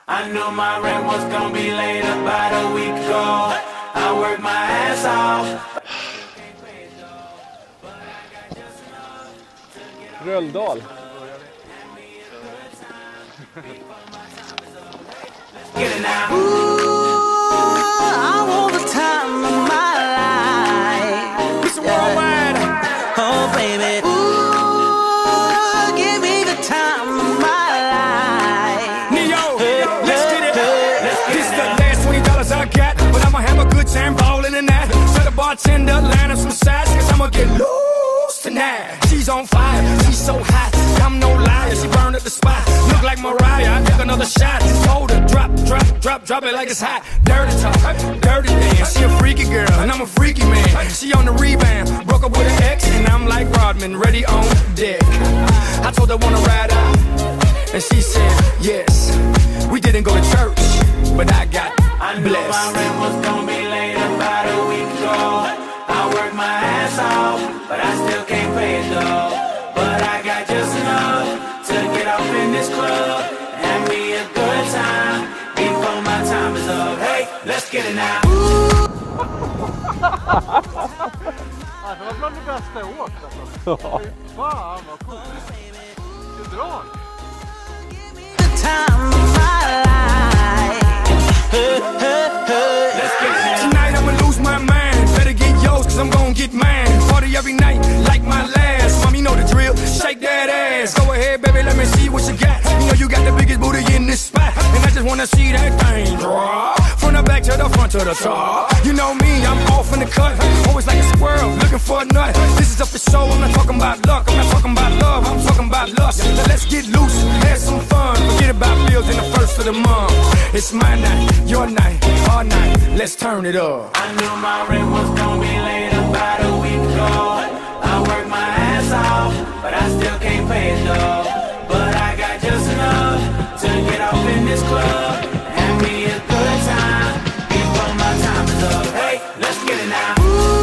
I knew my rent was gonna be late about a week ago. I worked my ass off. Röldal. Get it now. I want the time of my life. Listen, worldwide. Oh, baby. Ooh, give me the time of my life. Neo, let's get it. This is the last $20 I got, but I'ma have a good time ballin' in that. Tell the bartender, line up some sides, cause I'ma get loose tonight. She's on fire, she's so hot, I'm no liar, she burned up the spot. Look like Mariah, I took another shot. Told her, drop it like it's hot. Dirty talk, dirty dance. She a freaky girl, and I'm a freaky man. She on the rebound, broke up with an ex, and I'm like Rodman, ready on deck. I told her wanna ride out, and she said yes. We didn't go to church, but I got blessed. My rent was gonna be late about a week ago. I worked my ass off, but I still can't pay it though. But I got just enough to get off in this club, have me a good time before my time is up. Hey, let's get it now. Det var bland det bästa jag åkt alltså. Fan vad coolt. Vilket drag. Tonight I'ma lose my mind. Better get yours, cause I'm gon' get mine. Party every night, like my last. Mommy know the drill, shake that ass. Go ahead, baby, let me see what you got. You know you got the biggest booty in this spot, and I just wanna see that thing drop. From the back to the front to the top. You know me, I'm off in the cut. Always like a squirrel, looking for a nut. This is up for show, I'm not talking about luck. I'm not talking about love, I'm talking about lust. Now let's get loose, have some fun. Forget about bills in the first of the month. It's my night, your night, our night. Let's turn it up. I knew my rent was gonna be late about a week ago. I worked my ass off, but I still can't pay it though. But I got just enough to get off in this club, have me a good time before my time is up. Hey, let's get it now.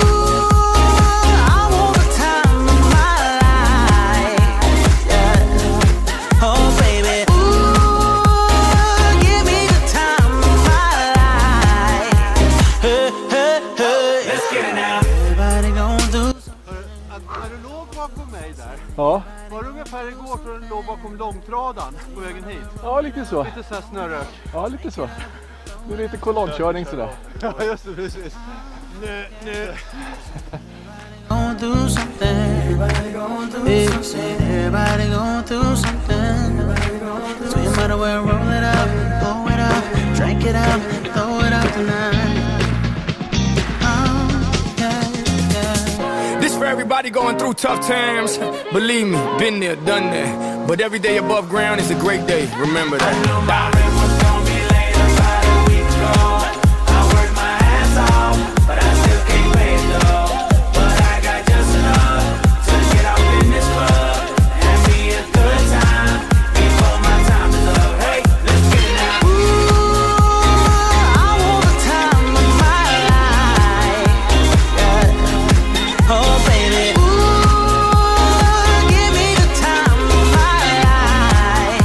Ja. Var det ungefär igår för den låg bakom långtradan på vägen hit? Ja, lite så. Lite så här snörök. Ja, lite så. Det är lite kolonnkörning sådär. Ja, just det, precis. Nu. Gonna do something. Everybody gonna do something. Everybody gonna do something. So you might as well roll it up, blow it up, drink it up, throw it up tonight. This for everybody going through tough times. Believe me, been there, done that. But every day above ground is a great day. Remember that. I knew my rent was gonna be late about a week ago. I worked my ass off, but I still can't pay it though. But I got just enough to get off in this club, have me a good time before my time is up. Hey, let's get it now. I want the time of my life. Yeah. Oh baby, ooh, give me the time of my life.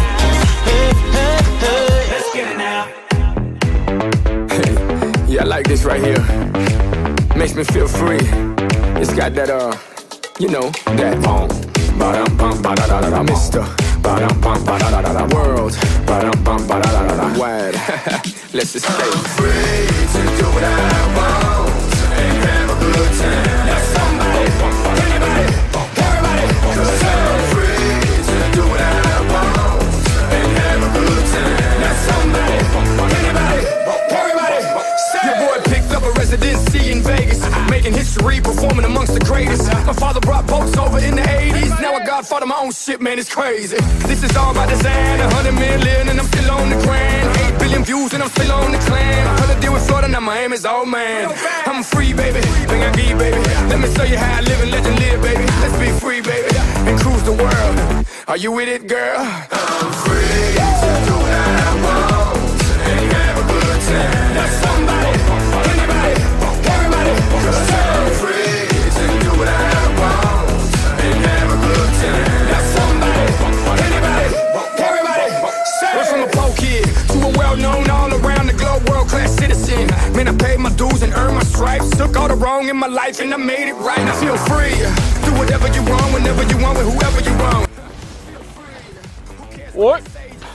Hey, let's get it now. Hey, yeah, I like this right here. Makes me feel free. It's got that you know, that ba-dum bum ba-da-da-da-da, Mr. Ba-dum bum ba-da-da-da-da, world. Ba-dum bum ba-da-da-da-da, wide. Let's just stay free to do what I want and have a good time. Now somebody, anybody, everybody, 'cause I'm free to do what I want and have a good time. Now somebody, anybody, everybody. Your boy picked up a residency in Vegas, making history, performing amongst the greatest. My father brought boats over in the 80s. Now I godfather my own shit, man, it's crazy. This is all by design. 100 million and I'm still on the grind. 8 billion views and I'm still on the climb. I couldn't deal with Florida, now Miami's all man. I'm free, baby, thing I give, baby. Let me show you how I live and let you live, baby. Let's be free, baby, and cruise the world. Are you with it, girl? I'm free to do what I want and have a good time. Now somebody, anybody, everybody, 'cause I'm free to do what I want and have a good time. Now somebody, anybody, everybody. Went from a poor kid to a wrong in my life and I made it right. I feel free. Do whatever you want, whenever you want, with whoever you want. Oj!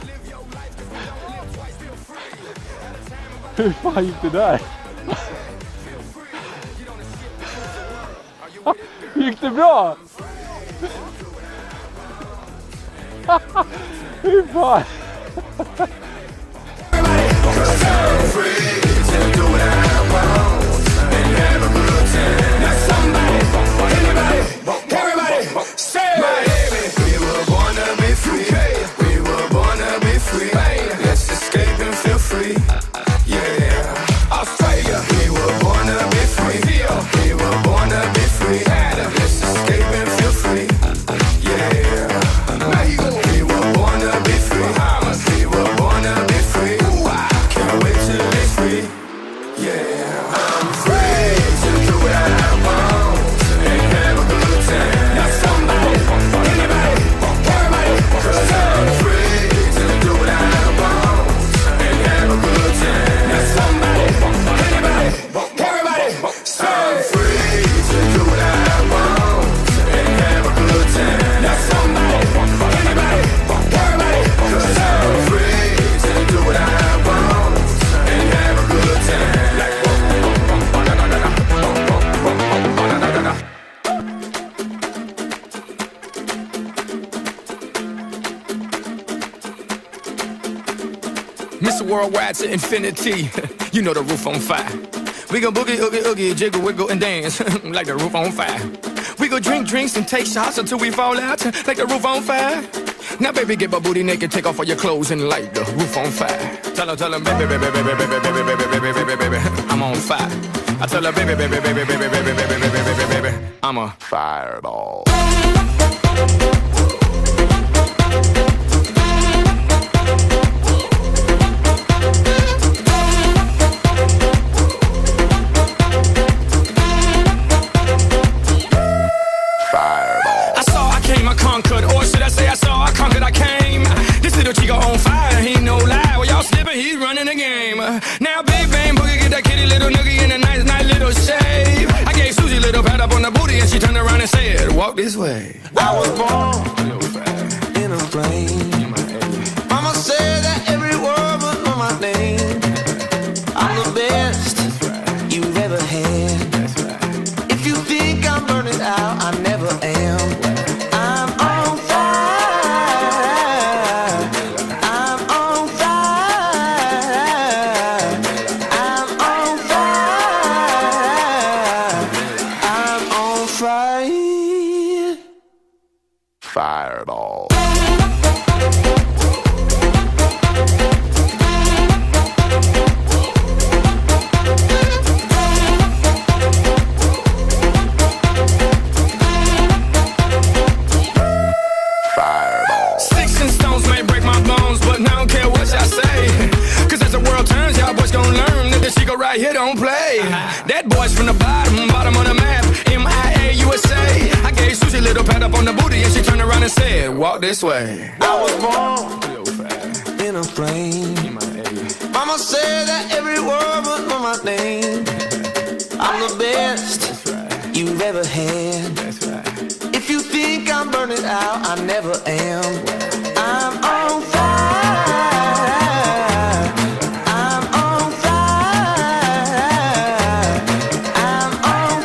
Hur fan gick det där? Gick det bra? Hur fan? Mr. Worldwide to infinity. You know the roof on fire. We gon' boogie, oogie, oogie, jiggle, wiggle, and dance like the roof on fire. We go drink drinks and take shots until we fall out like the roof on fire. Now, baby, get my booty naked, take off all your clothes and light the roof on fire. Tell her, baby, baby, baby, baby, baby, baby, baby, baby, baby, baby, I'm on fire. I tell her, baby, baby, baby, baby, baby, baby, baby, baby, baby, baby, I'm a fireball. Conquered, or should I say I saw, I conquered, I came. This little chico on fire, he no lie. Well, y'all slipping, he's running the game. Now, big bang boogie, get that kitty little noogie in a nice, nice little shave. I gave Susie a little pat up on the booty, and she turned around and said, walk this way. I was born in a plane. Mama said that every word was on my name. I'm the best you've ever had. If you think I'm burning out, I never am. Fireball. Fireball. Sticks and stones may break my bones, but I don't care what y'all say. Cause as the world turns, y'all boys gon' learn that the Chico right here don't play. That boy's from the bottom, bottom on the map. MIA USA. I gave Susie a little pat up on the booty and she turned around and said, walk this way. I was born in a plane. Mama said that every word was on my name. I'm the best you've ever had. If you think I'm burning out, I never am. I'm on fire. I'm on fire. I'm on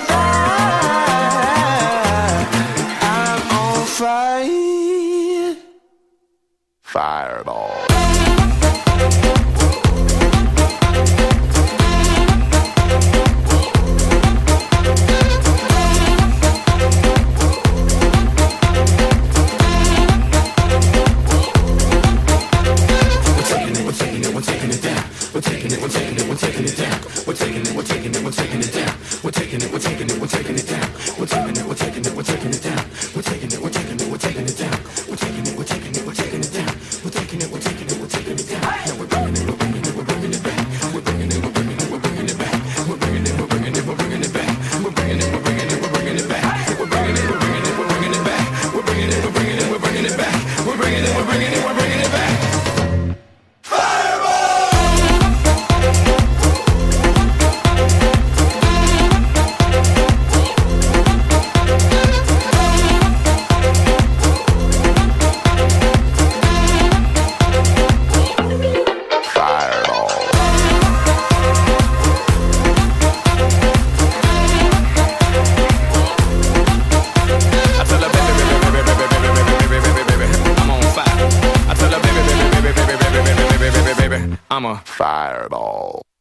fire. I'm on fire. Fireball. I'm a fireball.